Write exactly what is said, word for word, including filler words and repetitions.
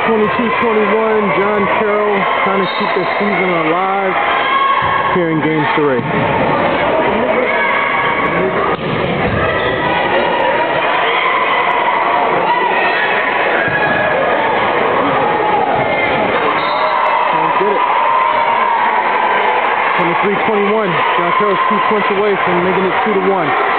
twenty-two twenty-one, John Carroll trying to keep the season alive here in game three. twenty-three twenty-one, John Carroll's two points away from making it two to one.